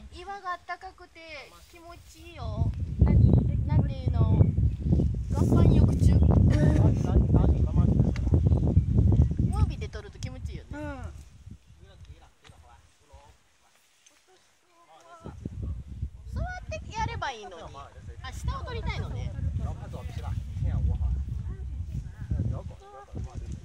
岩があったかくて気持ちいいよ。なんていうの、岩盤浴中。ムービーで撮ると気持ちいいよね。座ってやればいいのに。あ、下を撮りたいのね。